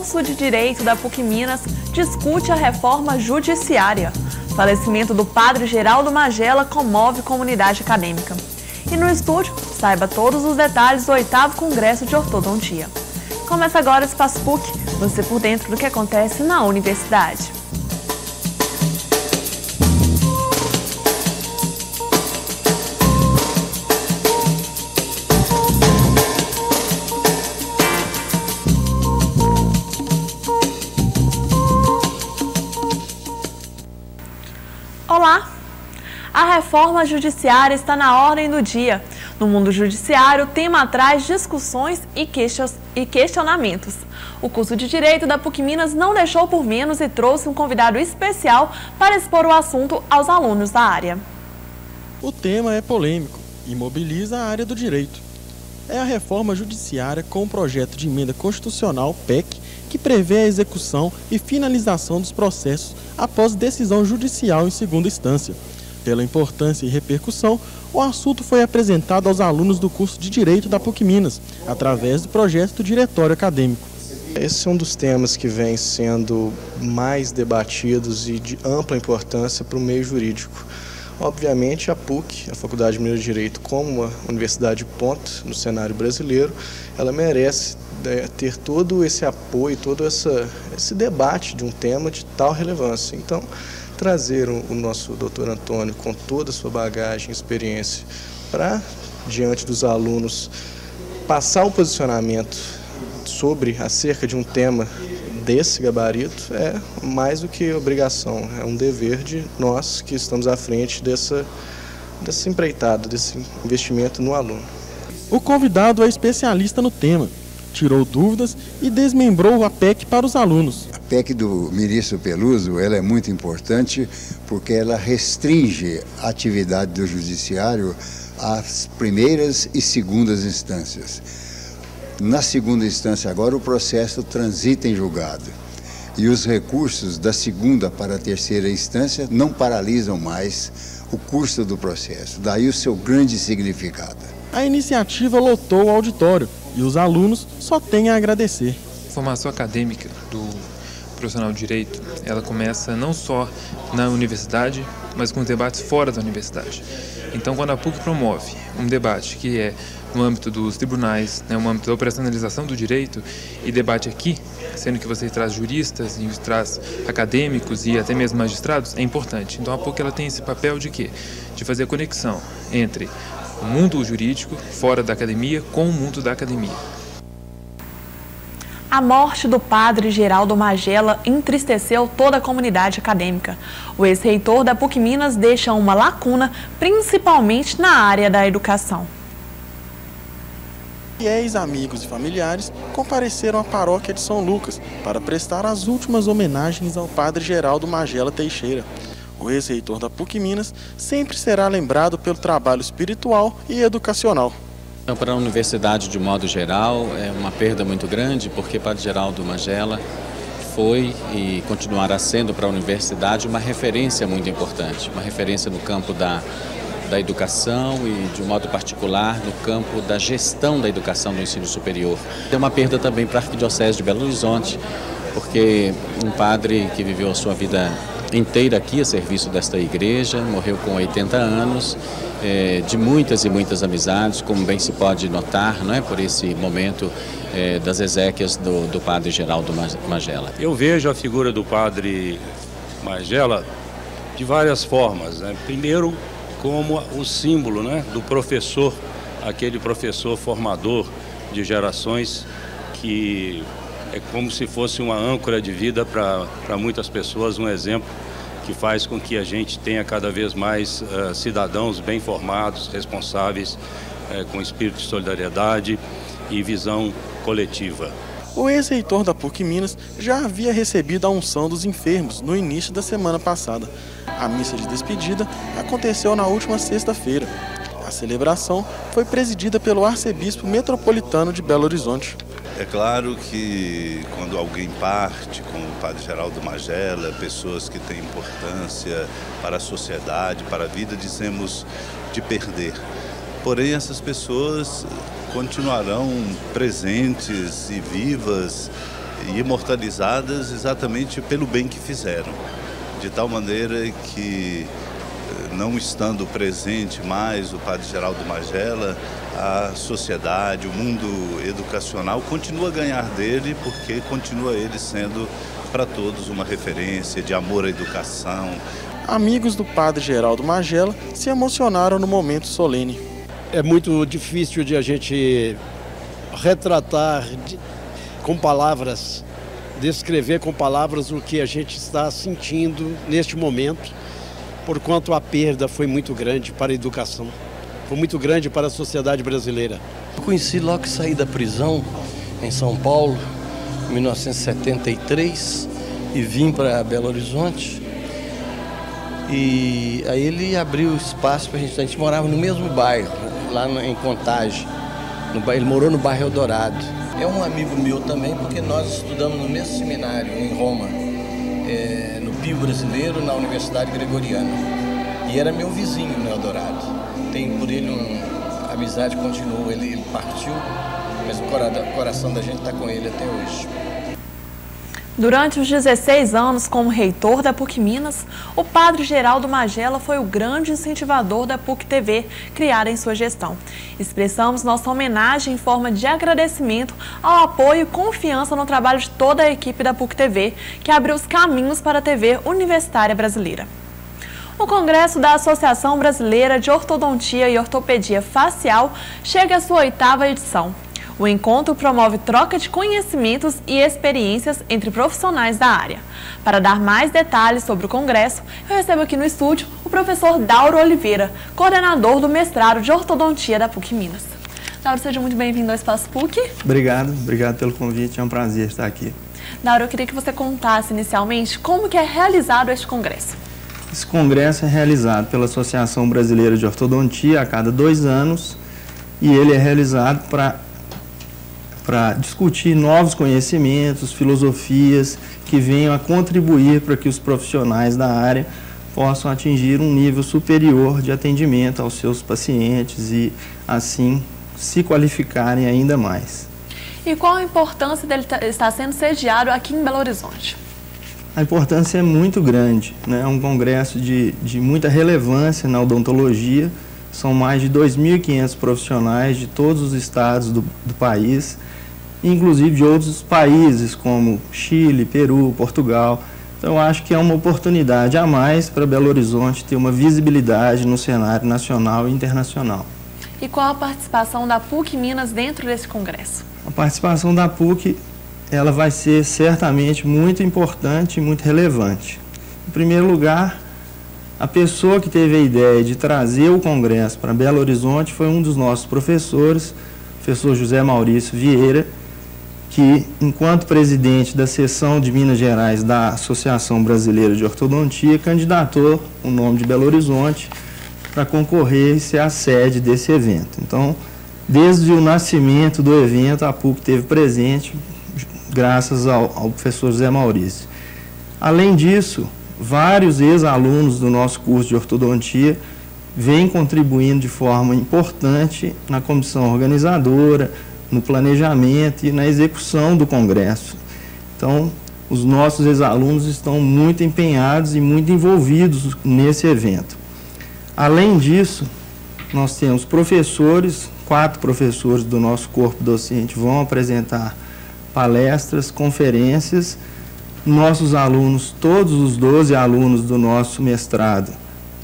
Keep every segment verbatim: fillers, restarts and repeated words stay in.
curso de Direito da PUC Minas discute a reforma judiciária. O falecimento do padre Geraldo Magela comove comunidade acadêmica. E no estúdio, saiba todos os detalhes do oitavo Congresso de Ortodontia. Começa agora o Espaço PUC, você por dentro do que acontece na universidade. Olá! A reforma judiciária está na ordem do dia. No mundo judiciário, o tema traz discussões e questionamentos. O curso de Direito da PUC Minas não deixou por menos e trouxe um convidado especial para expor o assunto aos alunos da área. O tema é polêmico e mobiliza a área do direito. É a reforma judiciária com o projeto de emenda constitucional P E C, que prevê a execução e finalização dos processos após decisão judicial em segunda instância. Pela importância e repercussão, o assunto foi apresentado aos alunos do curso de Direito da PUC Minas, através do projeto do Diretório Acadêmico. Esse é um dos temas que vem sendo mais debatidos e de ampla importância para o meio jurídico. Obviamente, a PUC, a Faculdade Mineira de Direito, como uma universidade ponta no cenário brasileiro, ela merece é, ter todo esse apoio, todo essa, esse debate de um tema de tal relevância. Então, trazer o, o nosso doutor Antônio com toda a sua bagagem e experiência para, diante dos alunos, passar o posicionamento sobre, acerca de um tema desse gabarito, é mais do que obrigação, é um dever de nós que estamos à frente dessa, dessa empreitada, desse investimento no aluno. O convidado é especialista no tema, tirou dúvidas e desmembrou a P E C para os alunos. A P E C do ministro Peluso, ela é muito importante porque ela restringe a atividade do judiciário às primeiras e segundas instâncias. Na segunda instância agora o processo transita em julgado e os recursos da segunda para a terceira instância não paralisam mais o curso do processo, daí o seu grande significado. A iniciativa lotou o auditório e os alunos só têm a agradecer. A formação acadêmica do profissional de direito, ela começa não só na universidade, mas com debates fora da universidade. Então, quando a PUC promove um debate que é no âmbito dos tribunais, né, no âmbito da operacionalização do direito, e debate aqui, sendo que você traz juristas, e traz acadêmicos e até mesmo magistrados, é importante. Então, a PUC ela tem esse papel de quê? De fazer a conexão entre o mundo jurídico, fora da academia, com o mundo da academia. A morte do padre Geraldo Magela entristeceu toda a comunidade acadêmica. O ex-reitor da PUC Minas deixa uma lacuna, principalmente na área da educação. Fiéis, amigos e familiares compareceram à paróquia de São Lucas para prestar as últimas homenagens ao padre Geraldo Magela Teixeira. O ex-reitor da PUC Minas sempre será lembrado pelo trabalho espiritual e educacional. Para a universidade, de modo geral, é uma perda muito grande, porque padre Geraldo Magela foi e continuará sendo para a universidade uma referência muito importante, uma referência no campo da, da educação e, de um modo particular, no campo da gestão da educação do ensino superior. É uma perda também para a Arquidiocese de Belo Horizonte, porque um padre que viveu a sua vida inteira aqui a serviço desta igreja, morreu com oitenta anos, é, de muitas e muitas amizades, como bem se pode notar, não é, por esse momento é, das exéquias do, do padre Geraldo Magela. Eu vejo a figura do padre Magela de várias formas, né? Primeiro, como o símbolo, né, do professor, aquele professor formador de gerações que é como se fosse uma âncora de vida para muitas pessoas, um exemplo que faz com que a gente tenha cada vez mais uh, cidadãos bem formados, responsáveis, uh, com espírito de solidariedade e visão coletiva. O ex-reitor da PUC Minas já havia recebido a unção dos enfermos no início da semana passada. A missa de despedida aconteceu na última sexta-feira. A celebração foi presidida pelo arcebispo metropolitano de Belo Horizonte. É claro que quando alguém parte, como o padre Geraldo Magela, pessoas que têm importância para a sociedade, para a vida, dizemos de perder. Porém, essas pessoas continuarão presentes e vivas e imortalizadas exatamente pelo bem que fizeram, de tal maneira que, não estando presente mais o padre Geraldo Magela, a sociedade, o mundo educacional continua a ganhar dele, porque continua ele sendo para todos uma referência de amor à educação. Amigos do padre Geraldo Magela se emocionaram no momento solene. É muito difícil de a gente retratar de, com palavras, descrever com palavras o que a gente está sentindo neste momento, porquanto a perda foi muito grande para a educação, foi muito grande para a sociedade brasileira. Eu conheci logo que saí da prisão em São Paulo, em mil novecentos e setenta e três, e vim para Belo Horizonte. E aí ele abriu espaço para a gente, a gente morava no mesmo bairro, lá em Contagem, no, ele morou no bairro Eldorado. É um amigo meu também, porque nós estudamos no mesmo seminário, em Roma, é, no Pio Brasileiro, na Universidade Gregoriana. E era meu vizinho no Eldorado. Tem por ele uma a amizade, continuou, ele, ele partiu, mas o coração da gente está com ele até hoje. Durante os dezesseis anos como reitor da PUC Minas, o padre Geraldo Magela foi o grande incentivador da PUC T V criada em sua gestão. Expressamos nossa homenagem em forma de agradecimento ao apoio e confiança no trabalho de toda a equipe da PUC T V, que abriu os caminhos para a T V universitária brasileira. O Congresso da Associação Brasileira de Ortodontia e Ortopedia Facial chega à sua oitava edição. O encontro promove troca de conhecimentos e experiências entre profissionais da área. Para dar mais detalhes sobre o congresso, eu recebo aqui no estúdio o professor Dauro Oliveira, coordenador do mestrado de ortodontia da PUC Minas. Dauro, seja muito bem-vindo ao Espaço PUC. Obrigado, obrigado pelo convite, é um prazer estar aqui. Dauro, eu queria que você contasse inicialmente como que é realizado este congresso. Esse congresso é realizado pela Associação Brasileira de Ortodontia a cada dois anos e ele é realizado para para discutir novos conhecimentos, filosofias que venham a contribuir para que os profissionais da área possam atingir um nível superior de atendimento aos seus pacientes e, assim, se qualificarem ainda mais. E qual a importância dele estar sendo sediado aqui em Belo Horizonte? A importância é muito grande, né? É um congresso de, de muita relevância na odontologia. São mais de dois mil e quinhentos profissionais de todos os estados do, do país, inclusive de outros países como Chile, Peru, Portugal. Então, eu acho que é uma oportunidade a mais para Belo Horizonte ter uma visibilidade no cenário nacional e internacional. E qual a participação da PUC Minas dentro desse congresso? A participação da PUC ela vai ser certamente muito importante e muito relevante. Em primeiro lugar, a pessoa que teve a ideia de trazer o congresso para Belo Horizonte foi um dos nossos professores, o professor José Maurício Vieira, que, enquanto presidente da seção de Minas Gerais da Associação Brasileira de Ortodontia, candidatou o nome de Belo Horizonte para concorrer e ser a sede desse evento. Então, desde o nascimento do evento, a PUC esteve presente, graças ao, ao professor José Maurício. Além disso, vários ex-alunos do nosso curso de ortodontia vêm contribuindo de forma importante na comissão organizadora, no planejamento e na execução do congresso. Então, os nossos ex-alunos estão muito empenhados e muito envolvidos nesse evento. Além disso, nós temos professores, quatro professores do nosso corpo docente vão apresentar palestras, conferências. Nossos alunos, todos os doze alunos do nosso mestrado,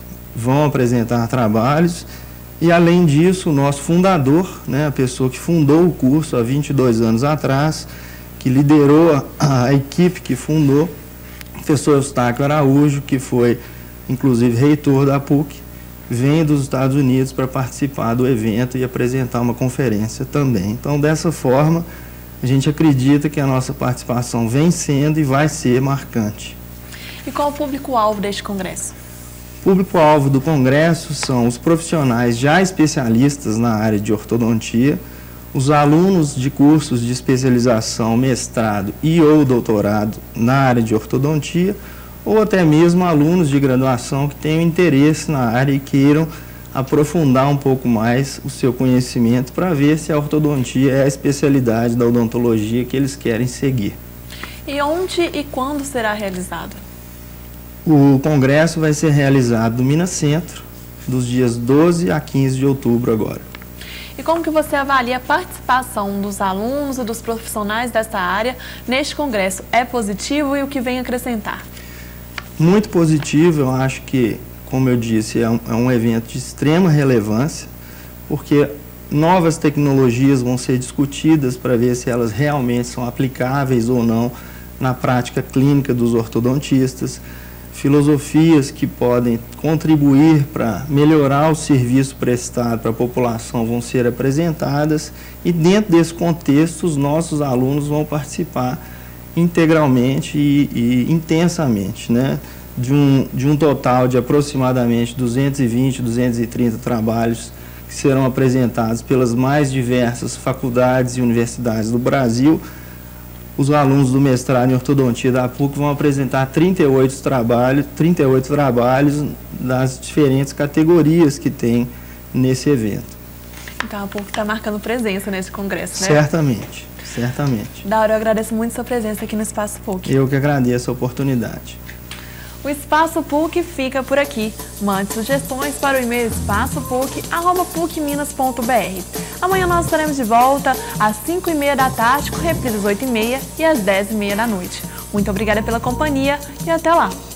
vão apresentar trabalhos. E, além disso, o nosso fundador, né, a pessoa que fundou o curso há vinte e dois anos atrás, que liderou a, a equipe que fundou, o professor Eustáquio Araújo, que foi, inclusive, reitor da PUC, vem dos Estados Unidos para participar do evento e apresentar uma conferência também. Então, dessa forma, a gente acredita que a nossa participação vem sendo e vai ser marcante. E qual o público-alvo deste congresso? O público-alvo do congresso são os profissionais já especialistas na área de ortodontia, os alunos de cursos de especialização, mestrado e ou doutorado na área de ortodontia, ou até mesmo alunos de graduação que tenham interesse na área e queiram aprofundar um pouco mais o seu conhecimento para ver se a ortodontia é a especialidade da odontologia que eles querem seguir. E onde e quando será realizado? O congresso vai ser realizado no Minas Centro, dos dias doze a quinze de outubro agora. E como que você avalia a participação dos alunos e dos profissionais dessa área neste congresso? É positivo e o que vem acrescentar? Muito positivo, eu acho que, como eu disse, é um, é um evento de extrema relevância, porque novas tecnologias vão ser discutidas para ver se elas realmente são aplicáveis ou não na prática clínica dos ortodontistas, filosofias que podem contribuir para melhorar o serviço prestado para a população vão ser apresentadas e dentro desse contexto os nossos alunos vão participar integralmente e, e intensamente, né? De um, de um total de aproximadamente duzentos e vinte, duzentos e trinta trabalhos que serão apresentados pelas mais diversas faculdades e universidades do Brasil. Os alunos do mestrado em ortodontia da P U C vão apresentar trinta e oito trabalhos, trinta e oito trabalhos das diferentes categorias que tem nesse evento. Então a P U C está marcando presença nesse congresso, né? Certamente, certamente. Dauro, eu agradeço muito a sua presença aqui no Espaço P U C. Eu que agradeço a oportunidade. O Espaço P U C fica por aqui. Mande sugestões para o e-mail espaço puc arroba puc minas ponto br. Amanhã nós estaremos de volta às cinco e meia da tarde, com reprise às oito e meia e às dez e meia da noite. Muito obrigada pela companhia e até lá!